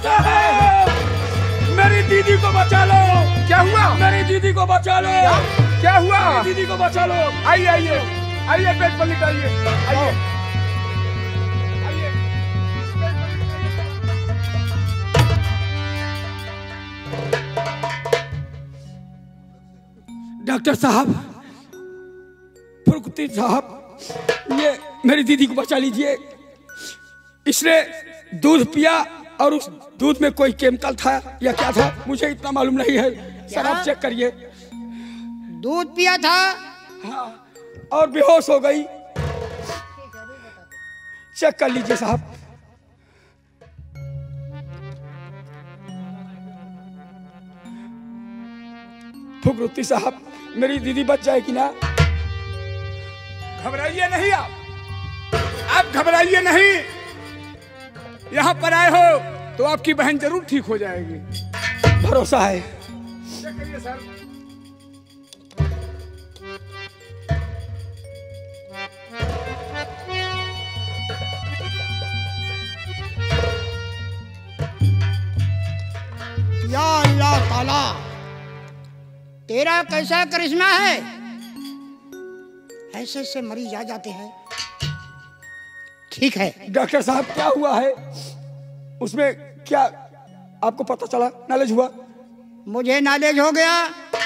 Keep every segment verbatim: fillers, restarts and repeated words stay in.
साहब, मेरी दीदी को बचा लो। क्या हुआ? मेरी दीदी को बचा लो। क्या हुआ? मेरी दीदी को बचा लो। आइए आइए आइए, बेड पर लिटाइए। आइए आइए। डॉक्टर साहब, फुरकुती साहब, ये मेरी दीदी को बचा लीजिए। इसने दूध पिया और उस दूध में कोई केमिकल था या क्या था, मुझे इतना मालूम नहीं है। सर आप चेक करिए। दूध पिया था? हाँ, और बेहोश हो गई। चेक कर लीजिए साहब। फुकरुती साहब, मेरी दीदी बच जाएगी ना? घबराइए नहीं आप, आप घबराइए नहीं। यहाँ पर आए हो तो आपकी बहन जरूर ठीक हो जाएगी। भरोसा है। क्या करिए सर? या अल्लाह ताला, तेरा कैसा करिश्मा है, ऐसे ऐसे मरीज आ जाते हैं। ठीक है डॉक्टर साहब, क्या हुआ है उसमें? क्या आपको पता चला, नॉलेज हुआ? मुझे नॉलेज हो गया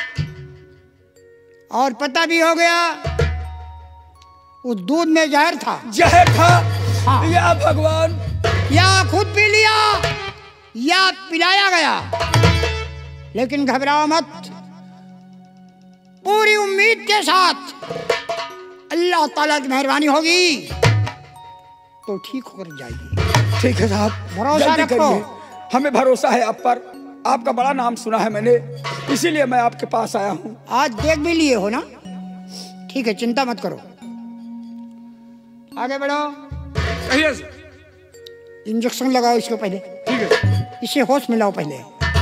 और पता भी हो गया, उस दूध में जहर था। जहर था? हाँ। या भगवान, या खुद पी लिया या पिलाया गया। लेकिन घबराओ मत, पूरी उम्मीद के साथ अल्लाह ताला की मेहरबानी होगी तो ठीक होकर जाएगी। ठीक है साहब, भरोसा जल्दी रखो। करिए। हमें भरोसा है आप पर, आपका बड़ा नाम सुना है मैंने, इसीलिए मैं आपके पास आया हूँ। आज देख भी लिए हो ना? ठीक है, चिंता मत करो, आगे बढ़ो। कहिए सर। इंजेक्शन लगाओ इसको पहले। ठीक है। इसे होश मिलाओ पहले।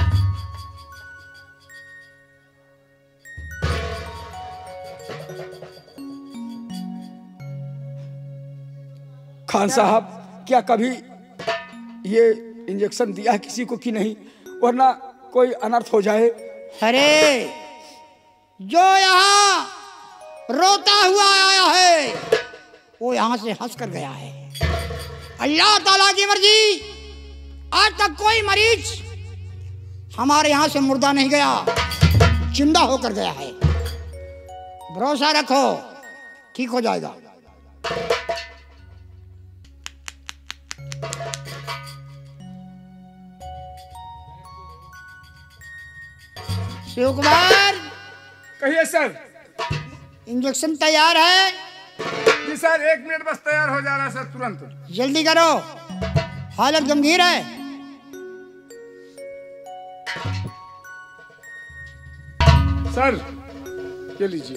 खान साहब, क्या कभी ये इंजेक्शन दिया है किसी को कि नहीं, वरना कोई अनर्थ हो जाए? अरे जो यहाँ रोता हुआ आया है वो यहाँ से हंस कर गया है। अल्लाह ताला की मर्जी, आज तक कोई मरीज हमारे यहाँ से मुर्दा नहीं गया, जिंदा होकर गया है। भरोसा रखो, ठीक हो जाएगा। शिव कुमार, कहिए सर। इंजेक्शन तैयार है? जी सर, एक मिनट बस, तैयार हो जा रहा है सर, तुरंत। जल्दी करो, हालत गंभीर है। सर ये लीजिए।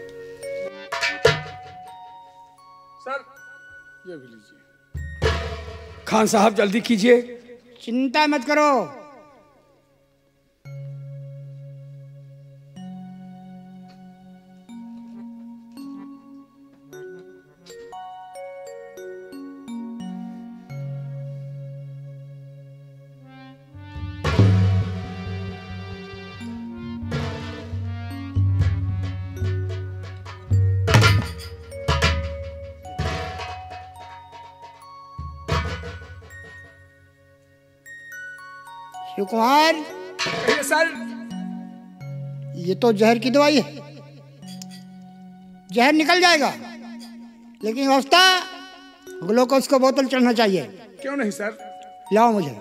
सर ये भी लीजिए। खान साहब जल्दी कीजिए। चिंता मत करो, शिव कुमार। कहिए सर। ये तो जहर की दवाई है, जहर निकल जाएगा, लेकिन व्यवस्था ग्लूकोज को बोतल चढ़ना चाहिए। क्यों नहीं सर? लाओ मुझे।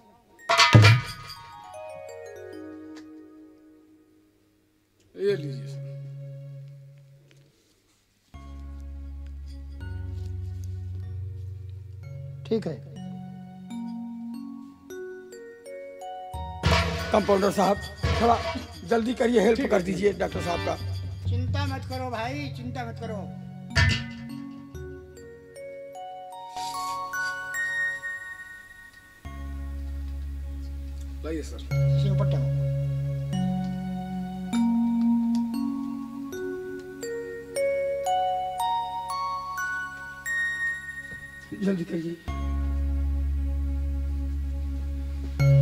ये लीजिए सर। ठीक है। कंपाउंडर साहब, थोड़ा जल्दी करिए, हेल्प कर दीजिए डॉक्टर साहब का। चिंता मत करो भाई, चिंता मत करो। लाइए सर। इसे ऊपर टांगो। जल्दी करिए।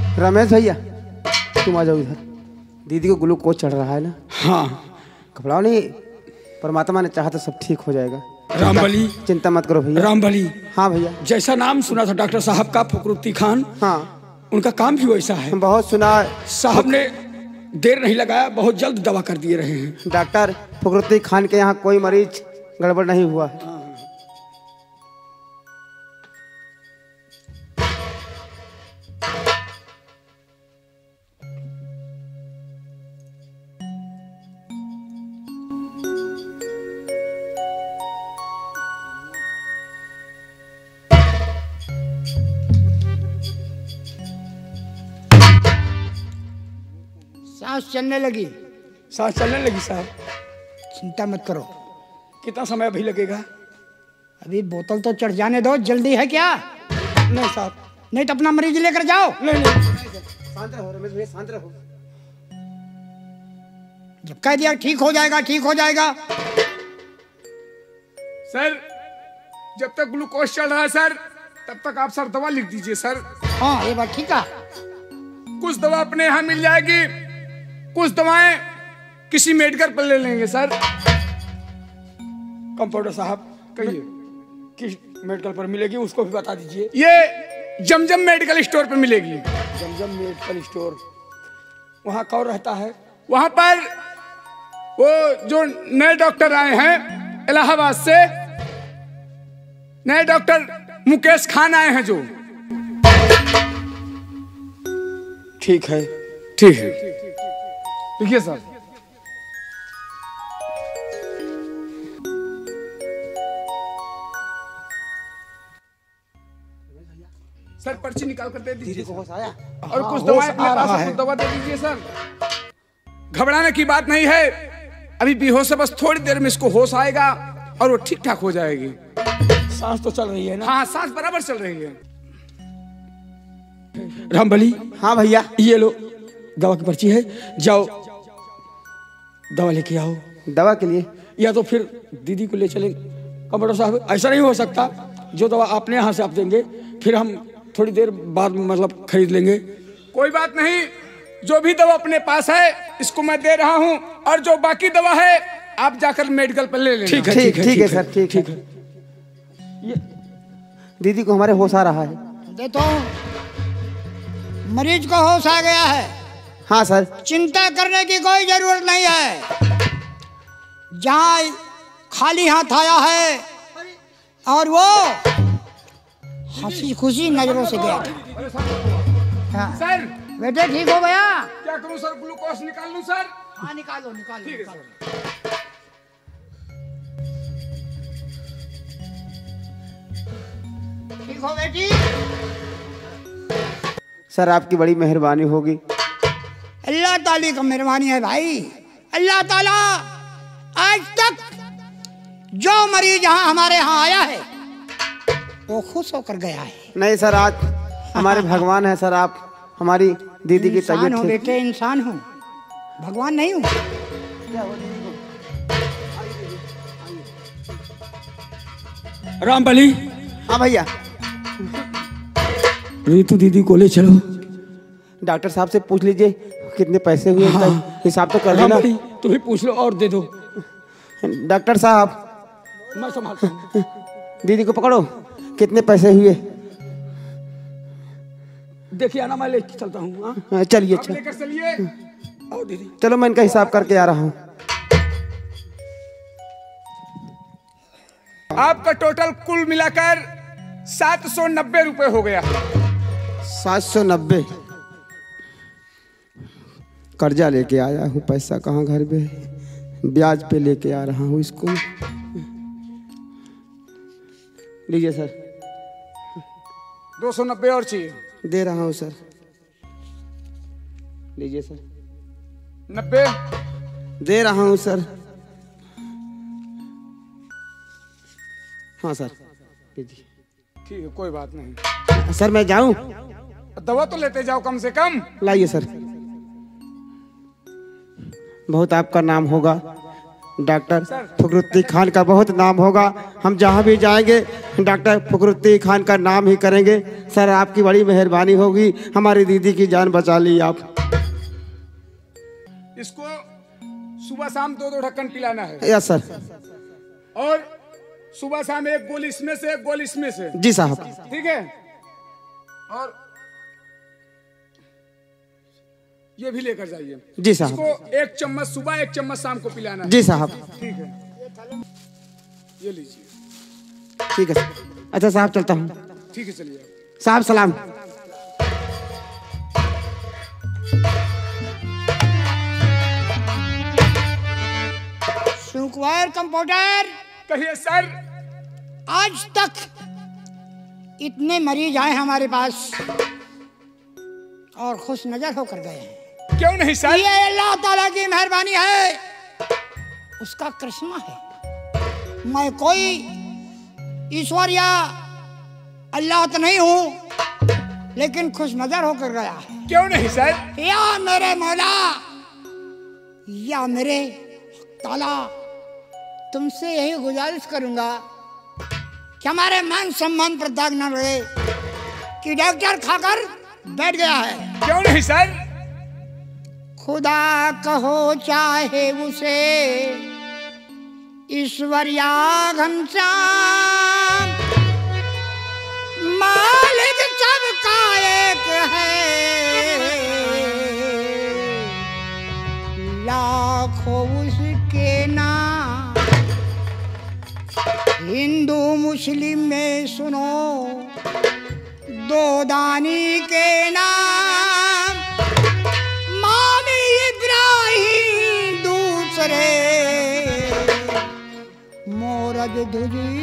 रमेश भैया तुम आ जाओ इधर। दीदी को ग्लूकोज चढ़ रहा है ना। हाँ घबराओ नहीं, परमात्मा ने चाहा तो सब ठीक हो जाएगा। रामबली, चिंता मत करो भैया। रामबली। हाँ भैया। जैसा नाम सुना था डॉक्टर साहब का फकरुद्दीन खान, हाँ उनका काम भी वैसा है। बहुत सुना है। साहब ने देर नहीं लगाया, बहुत जल्द दवा कर दिए रहे हैं। डॉक्टर फकरुद्दीन खान के यहाँ कोई मरीज गड़बड़ नहीं हुआ है। सांस चलने लगी। सांस चलने लगी साहब। चिंता मत करो। कितना समय अभी लगेगा? अभी बोतल तो चढ़ जाने दो, जल्दी है क्या? नहीं साहब। नहीं तो अपना मरीज लेकर जाओ। नहीं नहीं शांत रहो रमेश भैया, शांत रहो। जब कह दिया ठीक हो जाएगा, ठीक हो जाएगा। सर जब तक ग्लूकोज चल रहा है सर, तब तक आप सर दवा लिख दीजिए सर। हाँ ये बात ठीक है। कुछ दवा अपने यहाँ मिल जाएगी, कुछ दवाएं किसी मेडिकल पर ले लेंगे सर। कंपाउंडर साहब कहिए किस मेडिकल पर मिलेगी उसको भी बता दीजिए। ये जमजम मेडिकल स्टोर पर मिलेगी। जमजम मेडिकल स्टोर, वहाँ कौन रहता है? वहां पर वो जो नए डॉक्टर आए हैं इलाहाबाद से, नए डॉक्टर मुकेश खान आए हैं जो। ठीक है। ठीक है लिखिए सर। सर पर्ची निकाल कर दे दीजिए को होश आया? और हाँ, कुछ होश दवाएं आ अपने रहा पास है। कुछ दवा दे दीजिए सर। घबराने की बात नहीं है, अभी बेहोश है, बस थोड़ी देर में इसको होश आएगा और वो ठीक ठाक हो जाएगी। सांस तो चल रही है ना? हाँ सांस बराबर चल रही है। रामबली, हाँ भैया। ये लो दवा की पर्ची है, जाओ दवा लेके आओ। दवा के लिए? या तो फिर दीदी को ले चलेंगे। कंपाउंडर साहब ऐसा नहीं हो सकता, जो दवा आपने यहाँ से आप देंगे फिर हम थोड़ी देर बाद मतलब खरीद लेंगे। कोई बात नहीं, जो भी दवा अपने पास है इसको मैं दे रहा हूँ, और जो बाकी दवा है आप जाकर मेडिकल पर ले लेना। ठीक है ठीक ठीक है सर, ठीक ठीक है। है। दीदी को हमारे होश आ रहा है। दे तो मरीज को होश आ गया है। हाँ सर। चिंता करने की कोई जरूरत नहीं है। जहाँ खाली हाथ आया है और वो हंसी खुशी नजरों से गया था। हाँ। सर बेटे ठीक हो गया? क्या करूँ सर, ग्लूकोज निकाल लूँ सर? हाँ निकालो निकालो ठीक है निकालो। सर। ठीक हो बेटी? सर आपकी बड़ी मेहरबानी होगी। अल्लाह ताला का मेहरबानी है भाई। अल्लाह ताला आज तक जो मरीज यहाँ हमारे यहाँ आया है वो खुश होकर गया है। नहीं सर, आज हमारे भगवान है सर। आप हमारी दीदी की इंसान हो तबीयत ठीक। बेटे, इंसान हूँ, भगवान नहीं हूँ। रामबली, हाँ भैया। रीतू दीदी को ले चलो। डॉक्टर साहब से पूछ लीजिए कितने पैसे हुए। हाँ। इसका हिसाब तो कर लेना। रामबली तुम ही पूछ लो और दे दो। डॉक्टर साहब मैं संभालता हूँ। दीदी को पकड़ो, कितने पैसे हुए? देखिए आना, मैं लेके चलता हूँ। हाँ? हाँ, चलिए आप अच्छा। लेकर चलिए। आओ दीदी। चलो मैं इनका हिसाब करके आ रहा हूँ। आपका टोटल कुल मिलाकर सात सौ नब्बे रुपए हो गया। सात सौ नब्बे। कर्जा लेके आया हूँ, पैसा कहाँ घर पे है। ब्याज पे लेके आ रहा हूँ इसको। लीजिए सर। दो सौ नब्बे और चाहिए। दे रहा हूँ सर। लीजिए सर। नब्बे। दे रहा हूँ सर। हाँ सर लीजिए। ठीक है कोई बात नहीं। सर मैं जाऊँ? दवा तो लेते जाओ कम से कम। लाइए सर। बहुत आपका नाम होगा, डॉक्टर फखरुद्दीन खान का बहुत नाम होगा, हम जहाँ भी जाएंगे डॉक्टर फखरुद्दीन खान का नाम ही करेंगे। सर आपकी बड़ी मेहरबानी होगी, हमारी दीदी की जान बचा ली आप। इसको सुबह शाम दो दो ढक्कन पिलाना है। Yes sir. और सुबह शाम एक गोली इसमें से एक गोली इसमें से। जी साहब। ठीक है। और ये भी लेकर जाइए। जी साहब। इसको एक चम्मच सुबह एक चम्मच शाम को पिलाना है। जी साहब। ठीक है, ये लीजिए। ठीक है सर। अच्छा साहब चलता हूँ। ठीक है चलिए साहब सलाम। सुकुमार कंपाउंडर। कहिए सर। आज तक इतने मरीज आए हमारे पास और खुश नजर होकर गए हैं। क्यों नहीं सर? ये अल्लाह ताला की मेहरबानी है, उसका करिश्मा है। मैं कोई ईश्वर या अल्लाह तो नहीं हूँ, लेकिन खुश नजर होकर गया है। क्यों नहीं सर? या मेरे मौला या मेरे ताला, तुमसे यही गुजारिश करूंगा कि हमारे मान सम्मान पर दाग न लगे कि डॉक्टर खाकर बैठ गया है। क्यों नहीं सर? खुदा कहो चाहे उसे ईश्वर या घनश्याम, मालिक सबका एक है, लाखों उसके नाम। हिंदू मुस्लिम में सुनो दो दानी के नाम, मामी इब्राहिम दूसरे मोरज धुजी।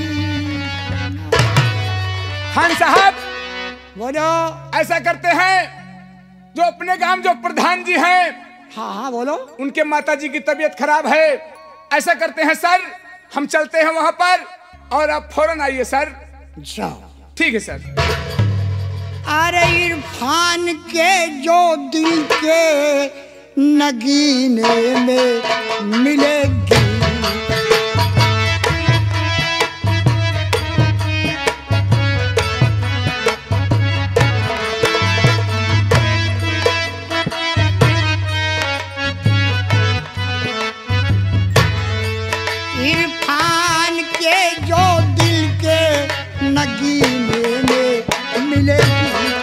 खान साहब बोलो। ऐसा करते हैं, जो अपने गांव जो प्रधान जी हैं, हाँ हाँ बोलो। उनके माता जी की तबीयत खराब है। ऐसा करते हैं सर, हम चलते हैं वहां पर और आप फौरन आइए सर। जाओ। ठीक है सर। अरे इरफान के जो दिल के नगीने में मिलेगी, इरफान के जो दिल के नगीने में मिलेगी,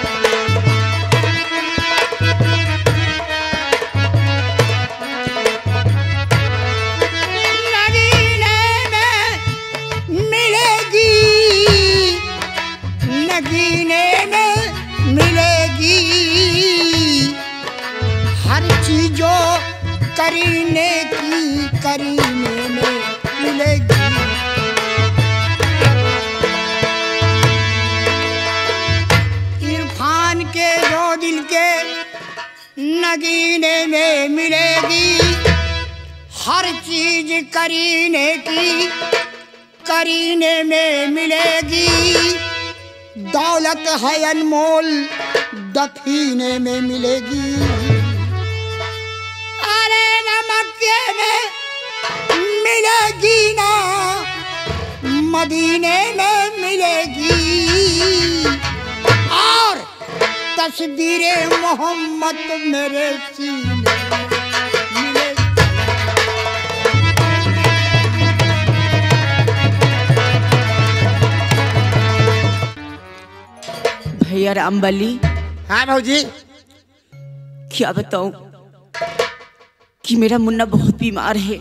नगीने में मिलेगी, नगीने में मिलेगी, हर चीजों करीने की करीने में मिलेगी। इरफान के जो दिल के नगीने में मिलेगी, हर चीज करीने की करीने में मिलेगी, दौलत है अनमोल दफीने में मिलेगी। अरे नमके में मिलेगी ना, मदीने में मिलेगी, और तस्वीरे मोहम्मद मेरे सीने में मिलेगी। भैया रामबली। हाँ भाजी। क्या बताऊं कि मेरा मुन्ना बहुत बीमार है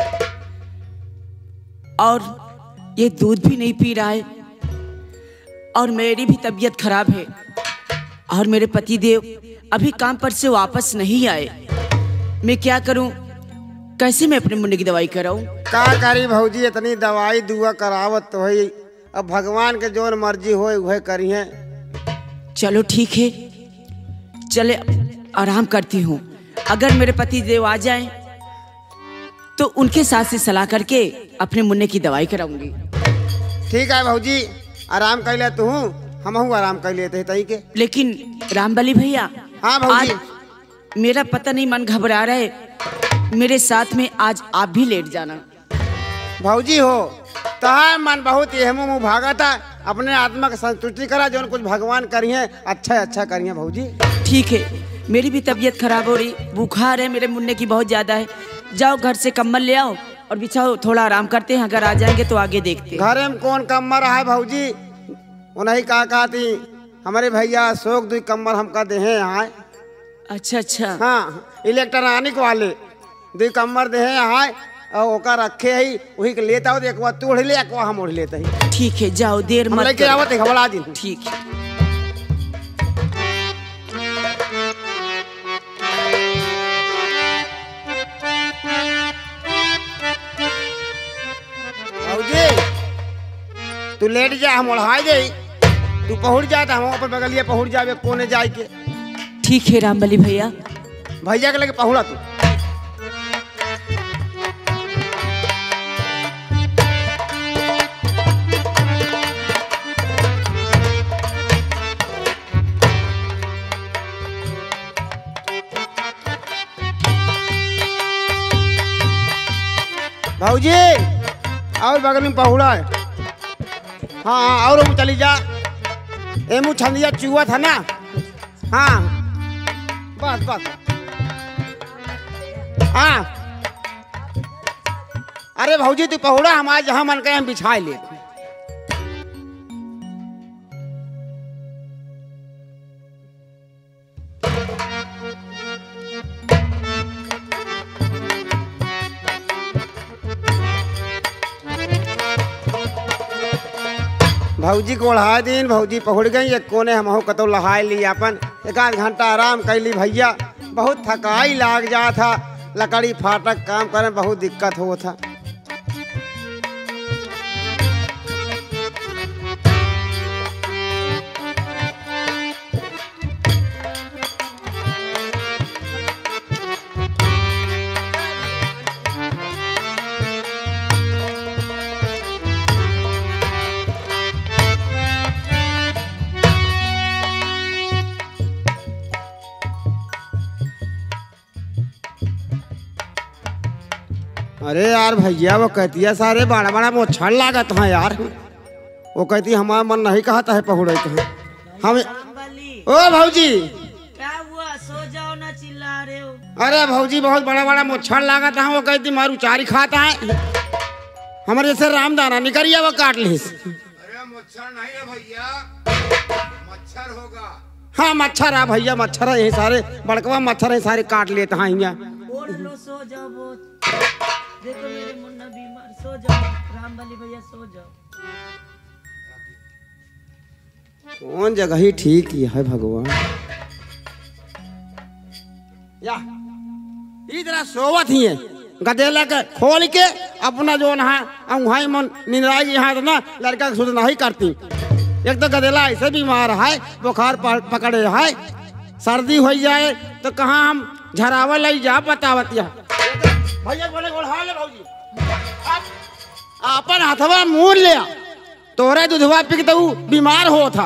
और ये दूध भी नहीं पी रहा है, और मेरी भी तबीयत खराब है, और मेरे पति देव अभी काम पर से वापस नहीं आए। मैं क्या करूं, कैसे मैं अपने मुन्ने की दवाई कराऊं? का करी भौजी, इतनी दवाई दुआ करावत तो है, अब भगवान के जो मर्जी हो वह करी है। चलो ठीक है, चले आराम करती हूँ। अगर मेरे पति देव आ जाएं तो उनके साथ से सलाह करके अपने मुन्ने की दवाई कराऊंगी। ठीक है भौजी, आराम कर ले तू, हम आराम कर लेते तई के। लेकिन रामबली भैया, हाँ भौजी। आज मेरा पता नहीं मन घबरा रहा है। मेरे साथ में आज आप भी लेट जाना। भौजी हो तहार मन बहुत ये मुँह भागा था, अपने आत्मा का संतुष्टि करा, जो कुछ भगवान करिए अच्छा अच्छा करिए भौजी। ठीक है, मेरी भी तबीयत खराब हो रही, बुखार है मेरे मुन्ने की बहुत ज्यादा है। जाओ घर से कम्बल ले आओ और बिछाओ, थोड़ा आराम करते हैं, अगर आ जाएंगे तो आगे देखते हैं। घर में कौन कम्बर है भौजी? उन्हीं का कहती हमारे भैया शोक दुई कम्बर हमका दे हैं यहाँ। अच्छा अच्छा। हाँ इलेक्ट्रॉनिक वाले दुई कम्बर दे हैं यहाँ और ओका रखे है, वही के लेता हो, एक बार तू ओढ़ ले, एक बार हम ओढ़ लेते हैं। ठीक है, जाओ, देर मत लेके आवत है घबरा जी। ठीक है। तू लेट जा, हम ओढ़ाई दे, तू पहुंच जा तो हम अपन बगलिया पहुंच जावे कोने जाए के। ठीक है रामबली भैया। भैया के लगे पहुड़ा तू। भौजी और बगल में पहुड़ा है। हाँ हाँ और वो चली जा, ए मुँह छंदिया चुआ था ना। हाँ बस बस हाँ। अरे भौजी तू पहुड़ा, हम आज जहाँ मन कहे हम बिछा ले। भौजी को ओढ़ा दिन, भौजी पहुड़ गई एक कोने, हम कतो लहाय ली, अपन एक आध घंटा आराम कर ली। भैया बहुत थकाई लाग जा था, लकड़ी फाटक काम करे बहुत दिक्कत हो था। अरे यार भैया वो कहती है सारे बड़ा बड़ा मोछड़ लागत है यार। वो कहती हमारा मन नहीं कहता है पहुड़े तो हम। ओ भौजी क्या हुआ? सो जाओ ना, चिल्ला रहे हो। अरे भौजी बहुत बड़ा बड़ा मोछड़ लागत है। वो कहती मारू चारी खाता है, हमारे जैसे रामदाना निकलिए वो काट ली। अरे मच्छर नहीं है भैया, मच्छर होगा। हाँ मच्छर है भैया, मच्छर है, यही सारे बड़कवा मच्छर है, सारे काट लेते हैं यहाँ। ओढ़ लो, सो जाओ। बहुत देखो मेरे मुन्ना बीमार, सो जाओ। रामबली भैया सो जाओ। कौन जगह ही ठीक ही है भगवान। या इधर सोवत ही है, गदेला के खोल के अपना जो है वहीं मन निंदाई यहाँ ना लड़का के सुध नहीं करती। एक तो गदेला ऐसे बीमार है, बुखार पकड़े है, सर्दी हो जाए तो कहाँ हम झरावा ले जा बतावतिया। भैया बोले गोलहा ले भौजी, अपन हथवा मूल ले, तोरे दूधवा पी के तो बीमार हो था।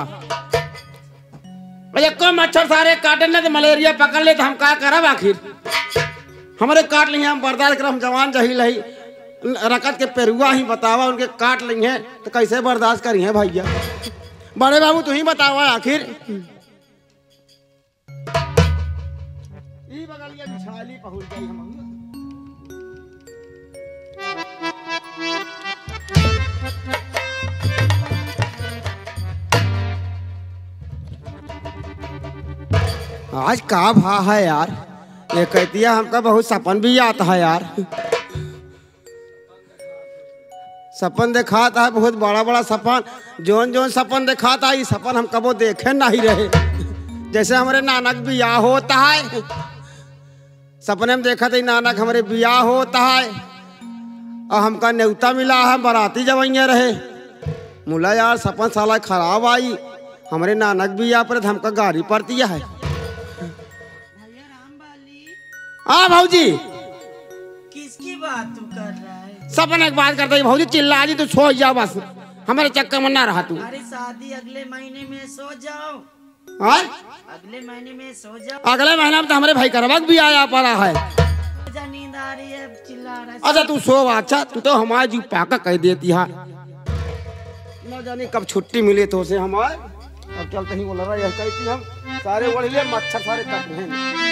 को मच्छर सारे काटे न तो मलेरिया पकड़ ले तो हम का करब? आखिर हमारे काट लिए, हम बर्दाश्त कर, हम जवान जही लही रकत के पेरुआ ही बतावा, उनके काट लिए तो कैसे बर्दाश्त करी है भैया? बड़े बाबू तू ही बतावा आखिर। बगलिया बिछाली पहुंच गई हम। आज का भा है यार, ये कहती है हमका बहुत सपन भी आता है यार। सपन दिखाता है बहुत बड़ा बड़ा सपन, जोन जोन सपन दिखाता है, ये सपन हम कबो देखे नहीं रहे। जैसे हमारे नानक बियाह होता है, सपने में देखा था नानक हमारे बियाह होता है और हमका न्योता मिला है, बाराती जवैया रहे। मुला यार सपन साला खराब आई, हमारे नानक बियाह पर हमका गाड़ी पड़ती है। हाँ भौजी किसकी बात तू कर रहा है? सपन एक बात करता है भौजी, चिल्ला जी तू सो जा बस, हमारे चक्कर में ना रहा तू। अरे शादी अगले महीने में, सो जाओ। हाँ अगले महीने में सो जाओ। अगले महीने में तो हमारे भाई करवक भी आया पड़ा है। नींद आ रही है, चिल्ला रहा है। अच्छा तू सो अच्छा, तू तो हमारे जी पाका कह देती है। न जाने कब छुट्टी मिले तो से हमारे। अब चलते ही बोल रहा यह कहती हम सारे ओढ़ लिए, मच्छर सारे कट रहे हैं।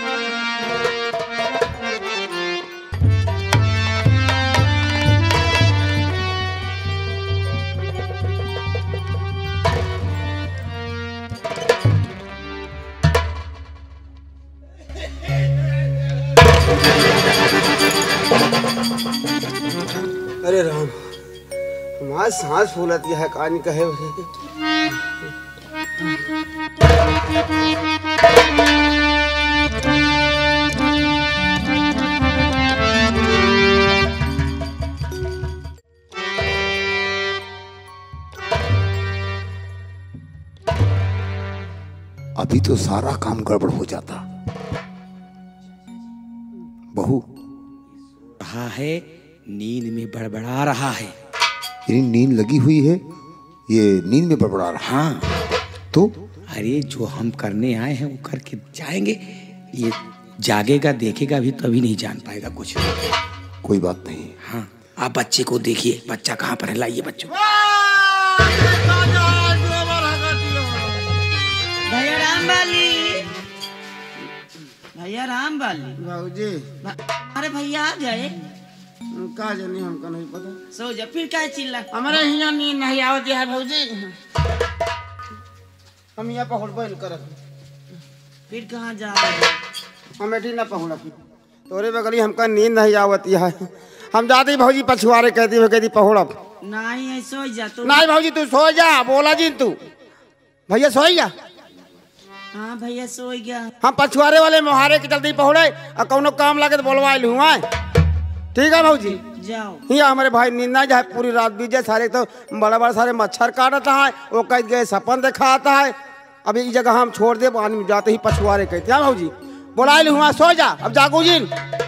अरे राम, हमारे सांस फूलत है कान कहे। अभी तो सारा काम गड़बड़ हो जाता। बहू रहा है, नींद में बड़बड़ा रहा है। यानी नींद लगी हुई है, ये नींद में बड़बड़ा रहा। हाँ तो अरे जो हम करने आए हैं वो करके जाएंगे। ये जागेगा देखेगा भी तभी नहीं जान पाएगा कुछ। कोई बात नहीं। हाँ आप बच्चे को देखिए, बच्चा कहाँ पर है, लाइए बच्चों। भैया राम वाली, भैया राम वाली। भाऊजी अरे भैया आ गए। का जानी, हमको नहीं पता। सो जा, फिर क्या चिल्ला। हमारे यहाँ नींद नहीं आवती है भाऊजी। हम यहाँ पहुँच बन कर फिर कहाँ जा रहे? हम बैठी ना पहुँच तोरे बगली हमका नींद नहीं आवती है। हम जाते भाऊजी पछुआरे कहती हो कहती पहुँच। नहीं सो जा तू। नहीं भाऊजी तू सो जा, बोला जी तू। भैया सो जा। हाँ भैया सो गया। हम पछुआरे वाले मोहारे के जल्दी पहुँचे और कौनो काम लगे तो बोलवा हुआ। ठीक है भाऊजी जाओ। यहाँ हमारे भाई नींद ना जाए, पूरी रात बीत जाए, सारे तो बड़ा बड़ा सारे मच्छर काटता है, वो कह गए सपन दिखाता है। अभी इस जगह हम छोड़ दे, जाते ही पछुआरे कहते हैं भाऊजी बोला हुआ। सो जा अब जागू जी।